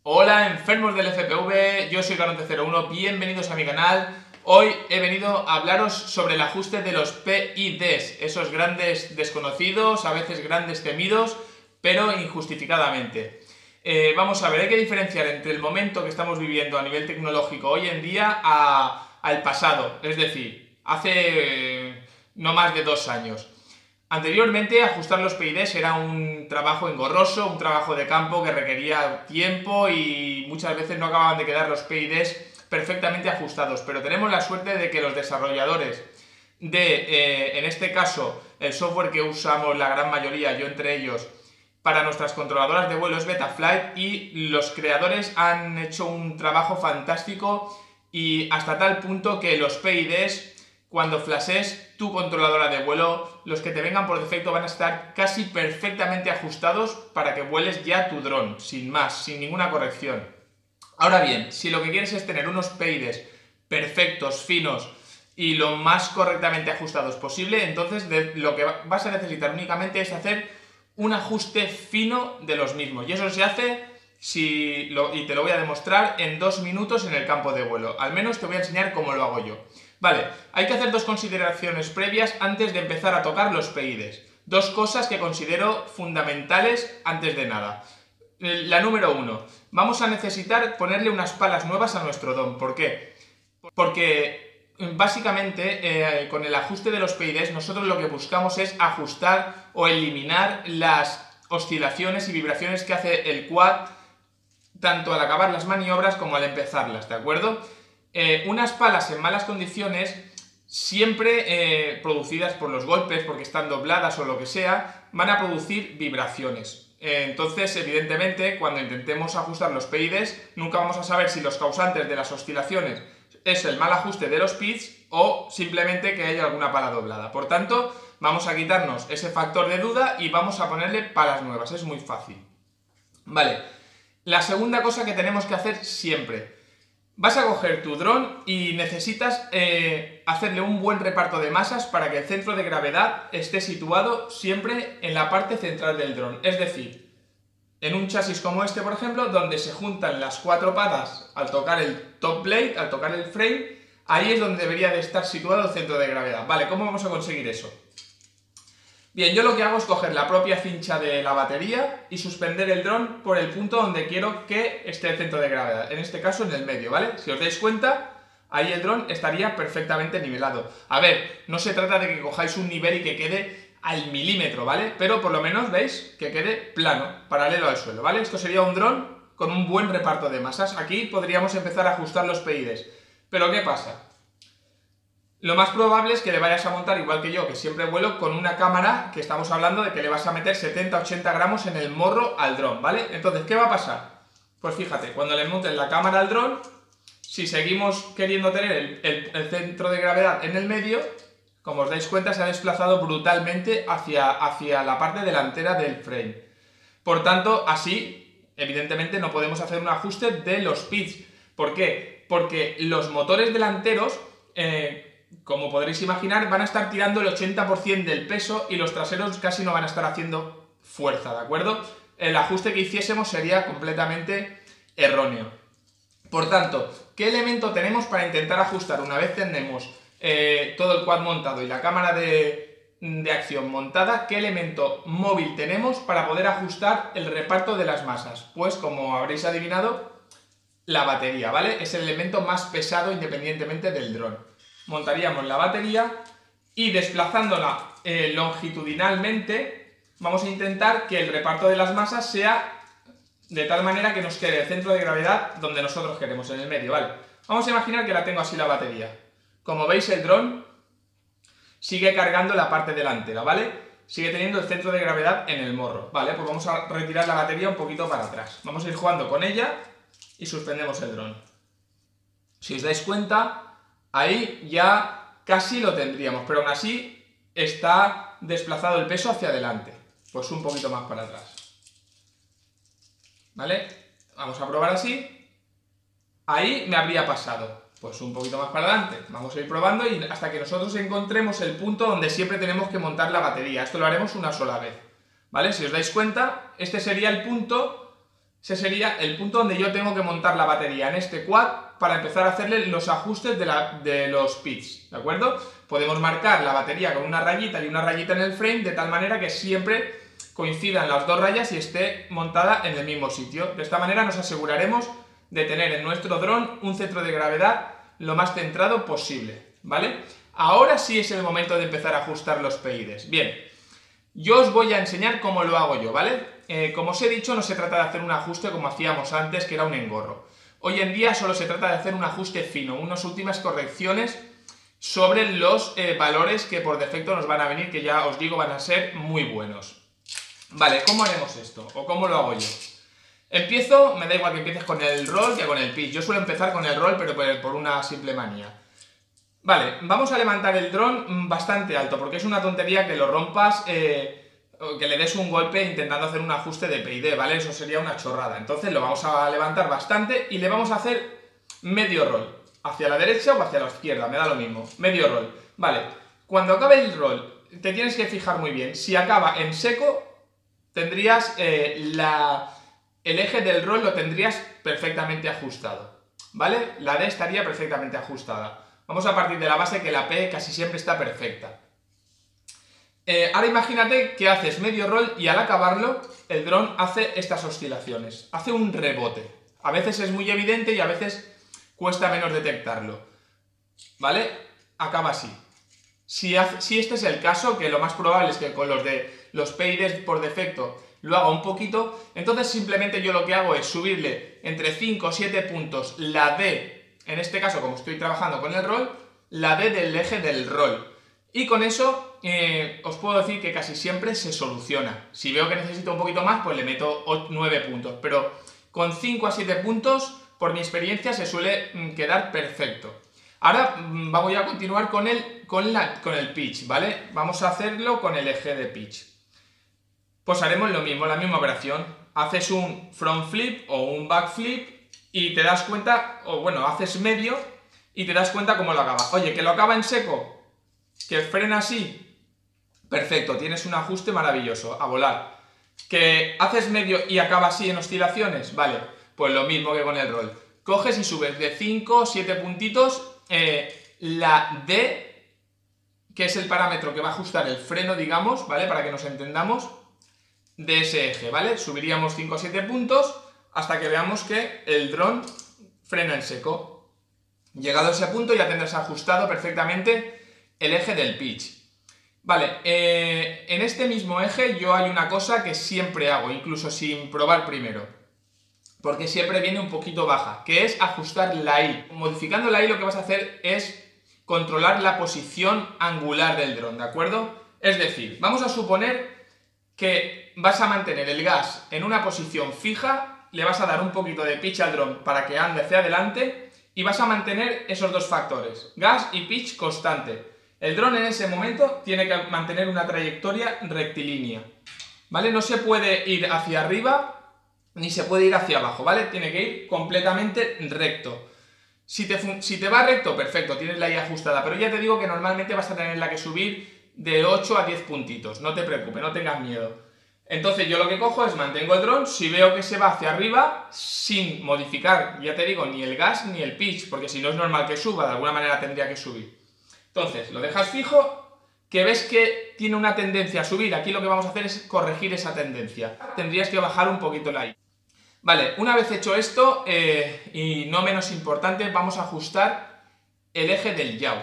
Hola enfermos del FPV, yo soy Caronte01, bienvenidos a mi canal. Hoy he venido a hablaros sobre el ajuste de los PIDs, esos grandes desconocidos, a veces grandes temidos, pero injustificadamente. Vamos a ver, hay que diferenciar entre el momento que estamos viviendo a nivel tecnológico hoy en día al pasado, es decir, hace no más de 2 años. Anteriormente, ajustar los PIDs era un trabajo engorroso, un trabajo de campo que requería tiempo y muchas veces no acababan de quedar los PIDs perfectamente ajustados. Pero tenemos la suerte de que los desarrolladores en este caso, el software que usamos la gran mayoría, yo entre ellos, para nuestras controladoras de vuelo es Betaflight, y los creadores han hecho un trabajo fantástico y hasta tal punto que los PIDs, cuando flashes tu controladora de vuelo, los que te vengan por defecto van a estar casi perfectamente ajustados para que vueles ya tu dron, sin más, sin ninguna corrección. Ahora bien, si lo que quieres es tener unos PIDs perfectos, finos y lo más correctamente ajustados posible, entonces lo que vas a necesitar únicamente es hacer un ajuste fino de los mismos. Y eso se hace, y te lo voy a demostrar en 2 minutos en el campo de vuelo. Al menos te voy a enseñar cómo lo hago yo. Vale, hay que hacer 2 consideraciones previas antes de empezar a tocar los PIDs. 2 cosas que considero fundamentales antes de nada. La número 1, vamos a necesitar ponerle unas palas nuevas a nuestro dron. ¿Por qué? Porque básicamente con el ajuste de los PIDs nosotros lo que buscamos es ajustar o eliminar las oscilaciones y vibraciones que hace el quad tanto al acabar las maniobras como al empezarlas, ¿de acuerdo? Unas palas en malas condiciones, siempre producidas por los golpes, porque están dobladas o lo que sea, van a producir vibraciones. Entonces, evidentemente, cuando intentemos ajustar los PIDs, nunca vamos a saber si los causantes de las oscilaciones es el mal ajuste de los PIDs o simplemente que haya alguna pala doblada. Por tanto, vamos a quitarnos ese factor de duda y vamos a ponerle palas nuevas. Es muy fácil. Vale. La segunda cosa que tenemos que hacer siempre. Vas a coger tu dron y necesitas hacerle un buen reparto de masas para que el centro de gravedad esté situado siempre en la parte central del dron. Es decir, en un chasis como este, por ejemplo, donde se juntan las 4 patas al tocar el top plate, al tocar el frame, ahí es donde debería de estar situado el centro de gravedad. Vale, ¿cómo vamos a conseguir eso? Bien, yo lo que hago es coger la propia cincha de la batería y suspender el dron por el punto donde quiero que esté el centro de gravedad, en este caso en el medio, ¿vale? Si os dais cuenta, ahí el dron estaría perfectamente nivelado. A ver, no se trata de que cojáis un nivel y que quede al milímetro, ¿vale? Pero por lo menos veis que quede plano, paralelo al suelo, ¿vale? Esto sería un dron con un buen reparto de masas. Aquí podríamos empezar a ajustar los PIDs. Pero ¿qué pasa? Lo más probable es que le vayas a montar, igual que yo, que siempre vuelo, con una cámara que estamos hablando de que le vas a meter 70-80 gramos en el morro al dron, ¿vale? Entonces, ¿qué va a pasar? Pues fíjate, cuando le montes la cámara al dron, si seguimos queriendo tener el centro de gravedad en el medio, como os dais cuenta, se ha desplazado brutalmente hacia la parte delantera del frame. Por tanto, así, evidentemente, no podemos hacer un ajuste de los pitch. ¿Por qué? Porque los motores delanteros, como podréis imaginar, van a estar tirando el 80% del peso y los traseros casi no van a estar haciendo fuerza, ¿de acuerdo? El ajuste que hiciésemos sería completamente erróneo. Por tanto, ¿qué elemento tenemos para intentar ajustar una vez tenemos todo el quad montado y la cámara de acción montada? ¿Qué elemento móvil tenemos para poder ajustar el reparto de las masas? Pues, como habréis adivinado, la batería, ¿vale? Es el elemento más pesado independientemente del dron. Montaríamos la batería y desplazándola longitudinalmente vamos a intentar que el reparto de las masas sea de tal manera que nos quede el centro de gravedad donde nosotros queremos, en el medio, ¿vale? Vamos a imaginar que la tengo así la batería. Como veis, el dron sigue cargando la parte delantera, ¿vale? Sigue teniendo el centro de gravedad en el morro, ¿vale? Pues vamos a retirar la batería un poquito para atrás. Vamos a ir jugando con ella y suspendemos el dron. Si os dais cuenta, ahí ya casi lo tendríamos, pero aún así está desplazado el peso hacia adelante. Pues un poquito más para atrás. ¿Vale? Vamos a probar así. Ahí me habría pasado. Pues un poquito más para adelante. Vamos a ir probando y hasta que nosotros encontremos el punto donde siempre tenemos que montar la batería. Esto lo haremos una sola vez. ¿Vale? Si os dais cuenta, este sería el punto Ese sería el punto donde yo tengo que montar la batería en este quad para empezar a hacerle los ajustes de los pitch, ¿de acuerdo? Podemos marcar la batería con una rayita y una rayita en el frame de tal manera que siempre coincidan las dos rayas y esté montada en el mismo sitio. De esta manera nos aseguraremos de tener en nuestro dron un centro de gravedad lo más centrado posible, ¿vale? Ahora sí es el momento de empezar a ajustar los PIDs. Bien, yo os voy a enseñar cómo lo hago yo, ¿vale? Como os he dicho, no se trata de hacer un ajuste como hacíamos antes, que era un engorro. Hoy en día solo se trata de hacer un ajuste fino, unas últimas correcciones sobre los valores que por defecto nos van a venir, que ya os digo van a ser muy buenos. Vale, ¿cómo haremos esto? ¿O cómo lo hago yo? Empiezo, me da igual que empieces con el roll que con el pitch. Yo suelo empezar con el roll, pero por una simple manía. Vale, vamos a levantar el dron bastante alto, porque es una tontería que lo rompas, que le des un golpe intentando hacer un ajuste de PID, ¿vale? Eso sería una chorrada. Entonces lo vamos a levantar bastante y le vamos a hacer medio roll. Hacia la derecha o hacia la izquierda, me da lo mismo. Medio roll. Vale, cuando acabe el roll, te tienes que fijar muy bien. Si acaba en seco, tendrías el eje del roll lo tendrías perfectamente ajustado, ¿vale? La D estaría perfectamente ajustada. Vamos a partir de la base que la P casi siempre está perfecta. Ahora imagínate que haces medio roll y al acabarlo el dron hace estas oscilaciones, hace un rebote. A veces es muy evidente y a veces cuesta menos detectarlo, ¿vale? Acaba así. Si este es el caso, que lo más probable es que con los PIDs por defecto lo haga un poquito, entonces simplemente yo lo que hago es subirle entre 5 o 7 puntos la D, en este caso como estoy trabajando con el roll, la D del eje del roll. Y con eso os puedo decir que casi siempre se soluciona. Si veo que necesito un poquito más, pues le meto 9 puntos. Pero con 5 a 7 puntos, por mi experiencia, se suele quedar perfecto. Ahora voy a continuar con el pitch, ¿vale? Vamos a hacerlo con el eje de pitch. Pues haremos lo mismo, la misma operación. Haces un front flip o un back flip y te das cuenta, o bueno, haces medio y te das cuenta cómo lo acaba. Oye, que lo acaba en seco, que frena así, perfecto, tienes un ajuste maravilloso, a volar. Que haces medio y acaba así en oscilaciones, vale, pues lo mismo que con el roll. Coges y subes de 5 o 7 puntitos la D, que es el parámetro que va a ajustar el freno, digamos, ¿vale? Para que nos entendamos, de ese eje, ¿vale? Subiríamos 5 o 7 puntos hasta que veamos que el dron frena en seco. Llegado a ese punto ya tendrás ajustado perfectamente el eje del pitch. Vale, en este mismo eje yo hay una cosa que siempre hago, incluso sin probar primero, porque siempre viene un poquito baja, que es ajustar la I. Modificando la I lo que vas a hacer es controlar la posición angular del dron, ¿de acuerdo? Es decir, vamos a suponer que vas a mantener el gas en una posición fija, le vas a dar un poquito de pitch al dron para que ande hacia adelante y vas a mantener esos dos factores, gas y pitch constante. El dron en ese momento tiene que mantener una trayectoria rectilínea, ¿vale? No se puede ir hacia arriba ni se puede ir hacia abajo, ¿vale? Tiene que ir completamente recto. Si te va recto, perfecto, tienes la I ajustada, pero ya te digo que normalmente vas a tenerla que subir de 8 a 10 puntitos, no te preocupes, no tengas miedo. Entonces yo lo que cojo es mantengo el dron, si veo que se va hacia arriba, sin modificar, ya te digo, ni el gas ni el pitch, porque si no es normal que suba, de alguna manera tendría que subir. Entonces, lo dejas fijo, que ves que tiene una tendencia a subir, aquí lo que vamos a hacer es corregir esa tendencia. Tendrías que bajar un poquito la I. Vale, una vez hecho esto, y no menos importante, vamos a ajustar el eje del yaw.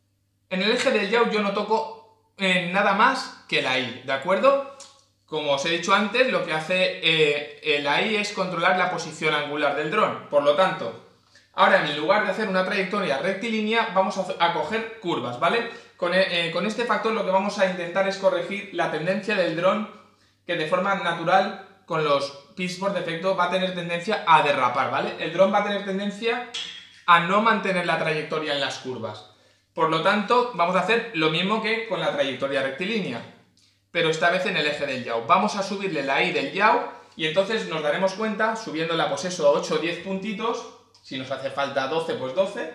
En el eje del yaw yo no toco nada más que la I, ¿de acuerdo? Como os he dicho antes, lo que hace la I es controlar la posición angular del dron. Por lo tanto, ahora en lugar de hacer una trayectoria rectilínea, vamos a coger curvas, ¿vale? Con este factor lo que vamos a intentar es corregir la tendencia del dron, que de forma natural, con los pitch por defecto, va a tener tendencia a derrapar, ¿vale? El dron va a tener tendencia a no mantener la trayectoria en las curvas. Por lo tanto, vamos a hacer lo mismo que con la trayectoria rectilínea, pero esta vez en el eje del yaw. Vamos a subirle la I del yaw y entonces nos daremos cuenta, subiéndola pues eso, 8 o 10 puntitos, si nos hace falta 12, pues 12,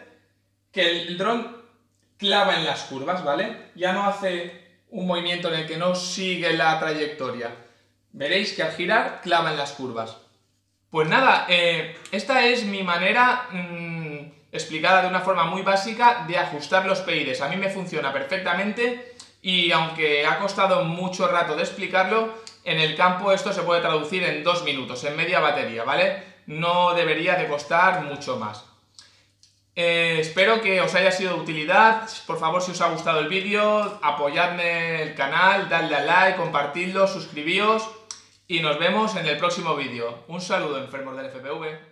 que el dron clava en las curvas, ¿vale? Ya no hace un movimiento en el que no sigue la trayectoria. Veréis que al girar clava en las curvas. Pues nada, esta es mi manera explicada de una forma muy básica de ajustar los PIDs. A mí me funciona perfectamente y aunque ha costado mucho rato de explicarlo, en el campo esto se puede traducir en 2 minutos, en media batería, ¿vale? No debería de costar mucho más. Espero que os haya sido de utilidad. Por favor, si os ha gustado el vídeo, apoyadme el canal, dadle a like, compartidlo, suscribíos y nos vemos en el próximo vídeo. Un saludo, enfermos del FPV.